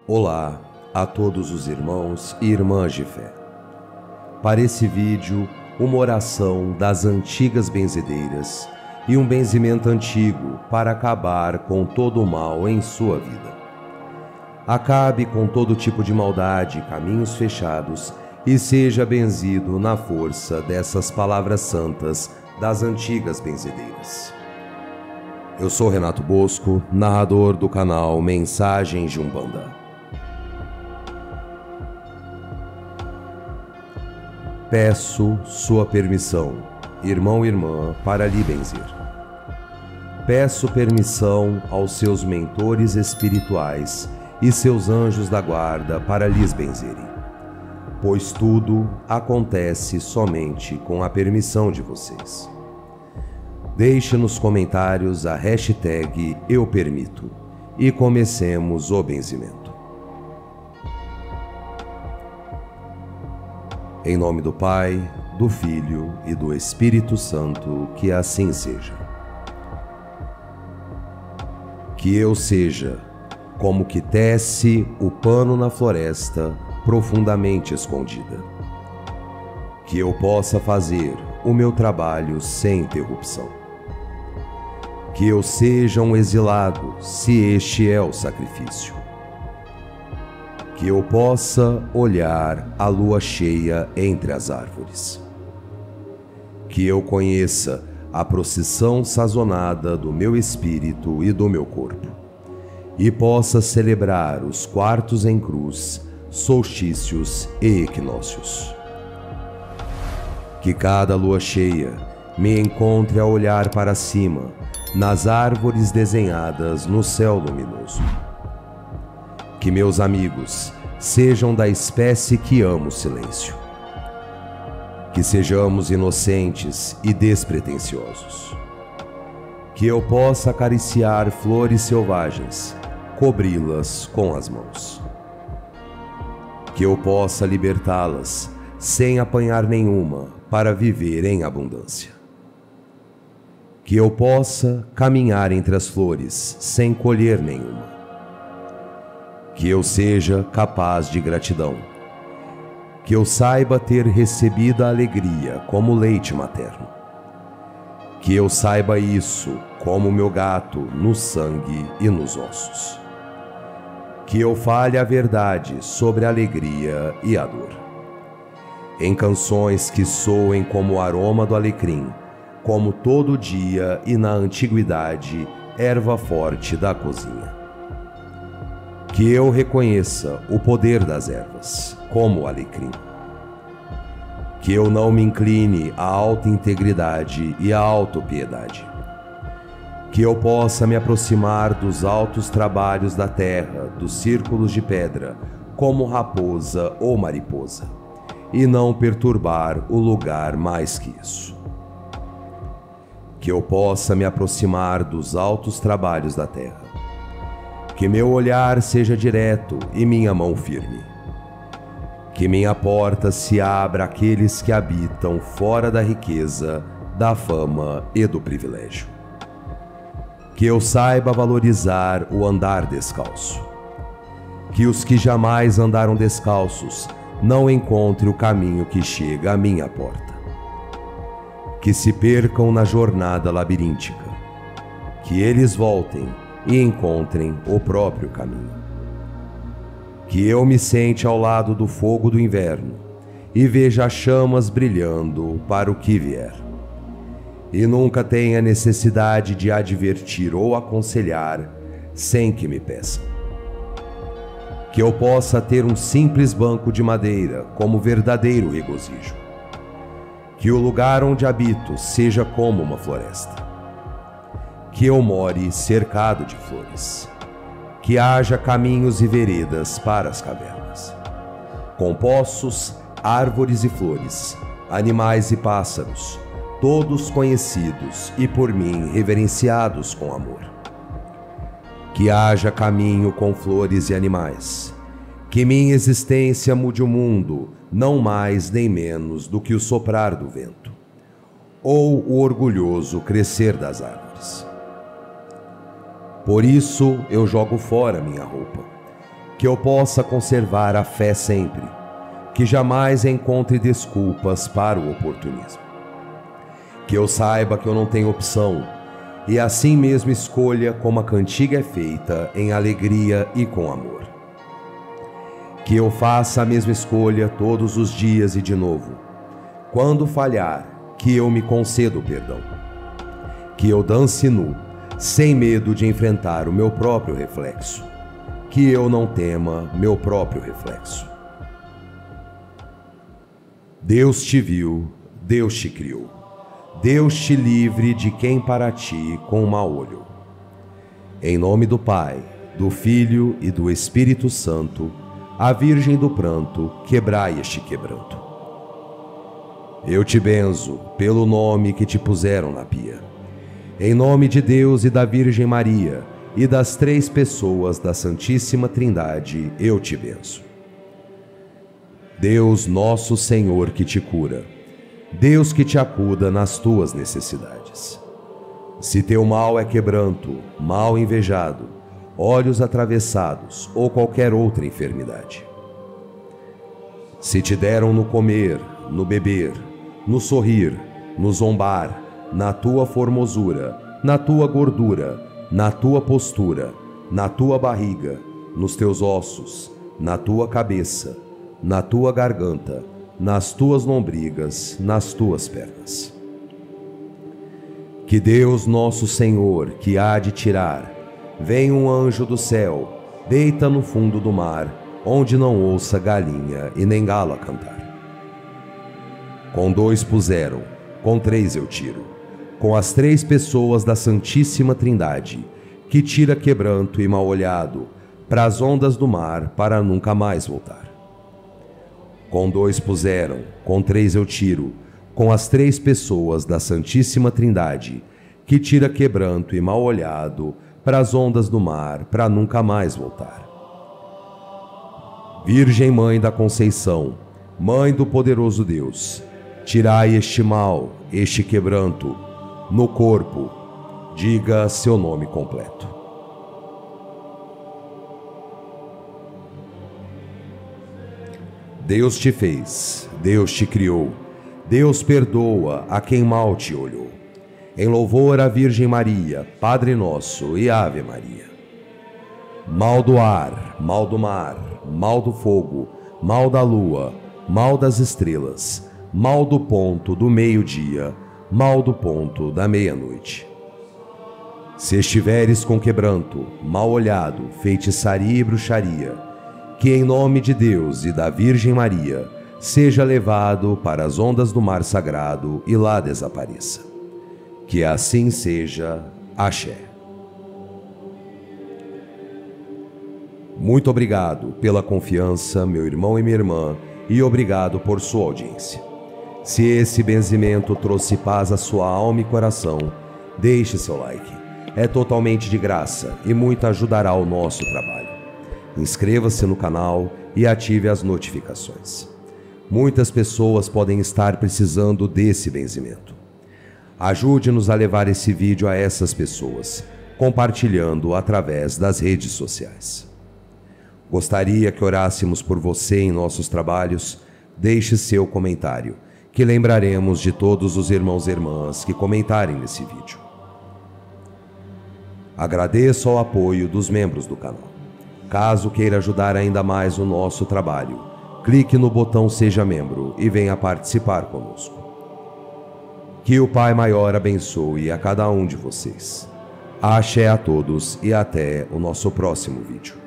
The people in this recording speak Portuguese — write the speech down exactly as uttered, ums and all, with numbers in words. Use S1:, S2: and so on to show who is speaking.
S1: Olá a todos os irmãos e irmãs de fé. Para esse vídeo, uma oração das antigas benzedeiras e um benzimento antigo para acabar com todo o mal em sua vida. Acabe com todo tipo de maldade e caminhos fechados e seja benzido na força dessas palavras santas das antigas benzedeiras. Eu sou Renato Bosco, narrador do canal Mensagens de Umbanda. Peço sua permissão, irmão e irmã, para lhe benzer. Peço permissão aos seus mentores espirituais e seus anjos da guarda para lhes benzerem, pois tudo acontece somente com a permissão de vocês. Deixe nos comentários a hashtag Eu Permito e comecemos o benzimento. Em nome do Pai, do Filho e do Espírito Santo, que assim seja. Que eu seja como que tece o pano na floresta profundamente escondida. Que eu possa fazer o meu trabalho sem interrupção. Que eu seja um exilado, se este é o sacrifício. Que eu possa olhar a lua cheia entre as árvores. Que eu conheça a procissão sazonada do meu espírito e do meu corpo, e possa celebrar os quartos em cruz, solstícios e equinócios. Que cada lua cheia me encontre a olhar para cima, nas árvores desenhadas no céu luminoso. Que meus amigos sejam da espécie que ama o silêncio. Que sejamos inocentes e despretensiosos. Que eu possa acariciar flores selvagens, cobri-las com as mãos. Que eu possa libertá-las sem apanhar nenhuma para viver em abundância. Que eu possa caminhar entre as flores sem colher nenhuma. Que eu seja capaz de gratidão. Que eu saiba ter recebido a alegria como leite materno. Que eu saiba isso como meu gato no sangue e nos ossos. Que eu fale a verdade sobre a alegria e a dor. Em canções que soem como o aroma do alecrim, como todo dia e na antiguidade, erva forte da cozinha. Que eu reconheça o poder das ervas, como o alecrim. Que eu não me incline à alta integridade e à autopiedade. Que eu possa me aproximar dos altos trabalhos da terra, dos círculos de pedra, como raposa ou mariposa, e não perturbar o lugar mais que isso. Que eu possa me aproximar dos altos trabalhos da terra. Que meu olhar seja direto e minha mão firme. Que minha porta se abra àqueles que habitam fora da riqueza, da fama e do privilégio. Que eu saiba valorizar o andar descalço. Que os que jamais andaram descalços não encontrem o caminho que chega à minha porta. Que se percam na jornada labiríntica. Que eles voltem e encontrem o próprio caminho. Que eu me sente ao lado do fogo do inverno e veja as chamas brilhando para o que vier. E nunca tenha necessidade de advertir ou aconselhar sem que me peçam. Que eu possa ter um simples banco de madeira como verdadeiro regozijo. Que o lugar onde habito seja como uma floresta. Que eu more cercado de flores. Que haja caminhos e veredas para as cavernas. Com poços, árvores e flores, animais e pássaros, todos conhecidos e por mim reverenciados com amor. Que haja caminho com flores e animais. Que minha existência mude o mundo, não mais nem menos do que o soprar do vento, ou o orgulhoso crescer das árvores. Por isso eu jogo fora minha roupa, que eu possa conservar a fé sempre, que jamais encontre desculpas para o oportunismo. Que eu saiba que eu não tenho opção, e assim mesmo escolha como a cantiga é feita, em alegria e com amor. Que eu faça a mesma escolha todos os dias e de novo. Quando falhar, que eu me conceda o perdão. Que eu dance nu, sem medo de enfrentar o meu próprio reflexo. Que eu não tema meu próprio reflexo. Deus te viu, Deus te criou. Deus te livre de quem para ti com mau olho. Em nome do Pai, do Filho e do Espírito Santo, a Virgem do pranto, quebrai este quebranto. Eu te benzo pelo nome que te puseram na pia. Em nome de Deus e da Virgem Maria e das três pessoas da Santíssima Trindade, eu te benzo. Deus nosso Senhor que te cura, Deus que te acuda nas tuas necessidades. Se teu mal é quebranto, mal invejado, olhos atravessados ou qualquer outra enfermidade. Se te deram no comer, no beber, no sorrir, no zombar, na tua formosura, na tua gordura, na tua postura, na tua barriga, nos teus ossos, na tua cabeça, na tua garganta, nas tuas lombrigas, nas tuas pernas. Que Deus nosso Senhor, que há de tirar, venha um anjo do céu, deita no fundo do mar, onde não ouça galinha e nem galo a cantar. Com dois puseram, com três eu tiro, com as três pessoas da Santíssima Trindade, que tira quebranto e mal-olhado, pras ondas do mar, para nunca mais voltar. Com dois puseram, com três eu tiro, com as três pessoas da Santíssima Trindade, que tira quebranto e mal-olhado, pras ondas do mar, para nunca mais voltar. Virgem Mãe da Conceição, Mãe do poderoso Deus, tirai este mal, este quebranto, no corpo, diga seu nome completo. Deus te fez, Deus te criou, Deus perdoa a quem mal te olhou. Em louvor à Virgem Maria, Padre Nosso e Ave Maria. Mal do ar, mal do mar, mal do fogo, mal da lua, mal das estrelas, mal do ponto do meio-dia, mal do ponto da meia-noite. Se estiveres com quebranto, mal-olhado, feitiçaria e bruxaria, que em nome de Deus e da Virgem Maria seja levado para as ondas do mar sagrado e lá desapareça. Que assim seja. Axé. Muito obrigado pela confiança, meu irmão e minha irmã, e obrigado por sua audiência. Se esse benzimento trouxe paz à sua alma e coração, deixe seu like. É totalmente de graça e muito ajudará o nosso trabalho. Inscreva-se no canal e ative as notificações. Muitas pessoas podem estar precisando desse benzimento. Ajude-nos a levar esse vídeo a essas pessoas, compartilhando através das redes sociais. Gostaria que orássemos por você em nossos trabalhos? Deixe seu comentário, que lembraremos de todos os irmãos e irmãs que comentarem nesse vídeo. Agradeço ao apoio dos membros do canal. Caso queira ajudar ainda mais o nosso trabalho, clique no botão Seja Membro e venha participar conosco. Que o Pai Maior abençoe a cada um de vocês. Axé a todos e até o nosso próximo vídeo.